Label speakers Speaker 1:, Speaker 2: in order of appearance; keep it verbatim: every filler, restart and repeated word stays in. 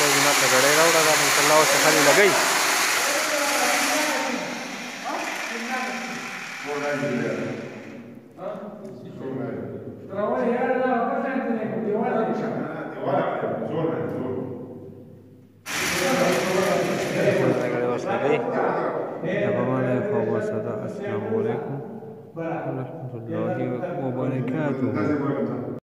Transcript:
Speaker 1: جومات ته ګړۍ راوړه دا بیت الله ورته خلې لګوي السلام علیکم ورحمة الله وبرکاته.